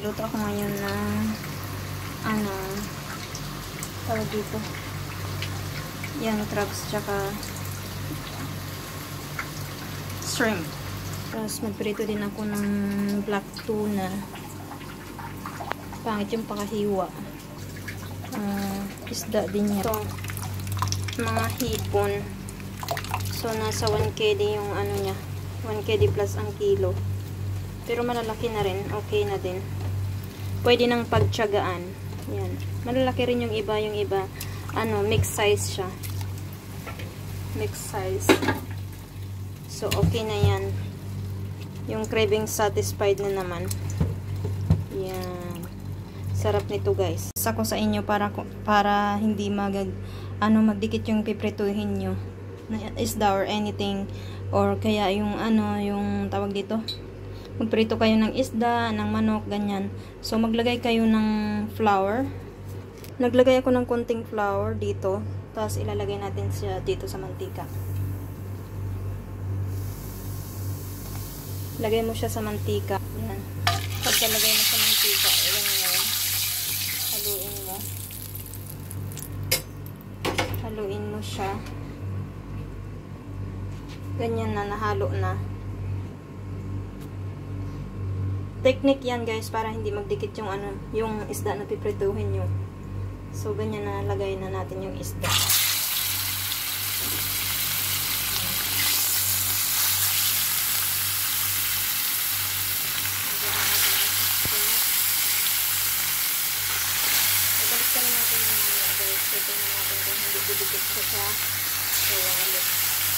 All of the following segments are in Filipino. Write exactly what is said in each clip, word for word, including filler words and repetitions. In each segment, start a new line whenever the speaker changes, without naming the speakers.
Luto ako ngayon ng ano tawag dito yan, crabs tsaka shrimp. Tapos magprito din ako ng black tuna. Pangit yung pakahiwa. Uh, isda din yan. Ito, mga hipon. So nasa one K D yung ano niya, one K D plus ang kilo. Pero malalaki na rin, okay na din. Pwede nang pagtiyagaan. Yan. Malalaki rin yung iba, yung iba ano, mixed size siya. Mixed size. So okay na yan. Yung craving satisfied na naman. Yan. Sarap nito, guys. Sako sa inyo para para hindi mag ano magdikit yung piprituhin nyo na isda or anything, or kaya yung ano, yung tawag dito, magprito kayo ng isda, ng manok, ganyan. So maglagay kayo ng flour. Naglagay ako ng konting flour dito, tapos ilalagay natin siya dito sa mantika. Lagay mo siya sa mantika. Yan. Pagkalagay mo sa mantika, ayan mo. Haluin mo. Haluin mo siya. Ganyan na, nahalo na. Technique yan, guys, para hindi magdikit yung ano, yung isda na piprituhin nyo. So, ganyan na, lagay na natin yung isda. Tignan natin kung hindi didikit siya sa wallet.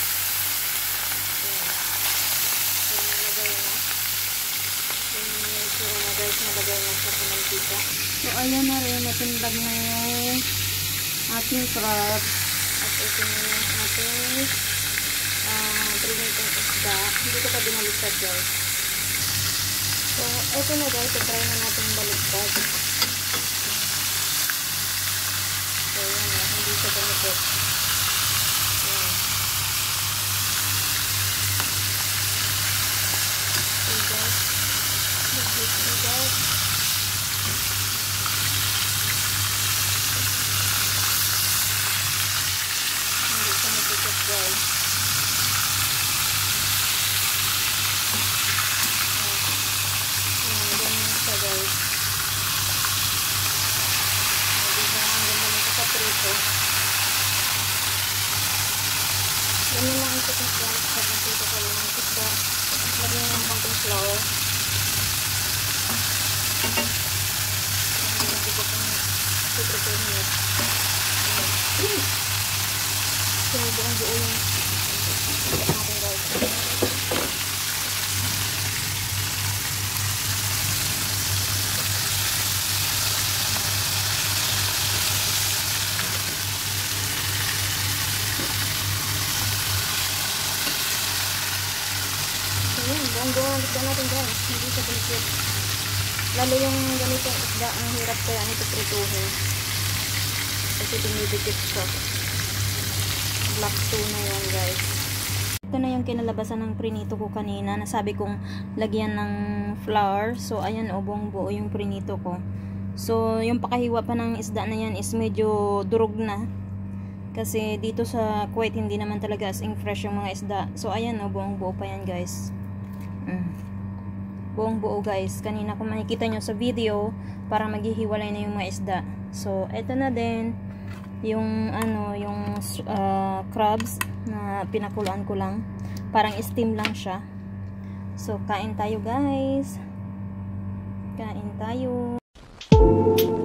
Ayan. So, nalagay na. Ganyan na yung sura na, guys. Nalagay na siya sa mantika. So, ayan na rin. Natindag na yung ating crab. At ito na yung ating uh, trinitong isda. Hindi ko pa binaliktad, guys. So, ito na, guys. I-try na natin baliktad. So, yan na. Hindi siya dumikit. Yan. Okay, guys. Dumikit siya, guys. Hindi siya dumikit, guys. Yan. Ganyan siya, guys. Prito. Ganyan lang ang chicken guys. Pag nagprito ka lang ng isda, lagyan ng konting flour. Hindi ko pang piprito niya. Sinubuang buo yung natin, guys. Ayan, buong-buong isda natin, guys. Hindi siya dumikit. Lalo yung ganitong isda, ang hirap kaya nito prituhin. Kasi dumidikit siya. Black tuna yan, guys. Ito na yung kinalabasan ng prinito ko kanina. Nasabi kong lagyan ng flour. So, ayan, o, buong-buo yung prinito ko. So, yung pakahiwa pa ng isda na yan is medyo durog na. Kasi dito sa Kuwait, hindi naman talaga as in fresh yung mga isda. So, ayan, o, buong-buo pa yan, guys. Mm. Buong buo, guys. Kanina kung makikita nyo sa video, parang maghihiwalay na yung mga isda. So, eto na din yung ano, yung uh, crabs na pinakuluan ko lang. Parang steam lang siya. So, kain tayo, guys. Kain tayo.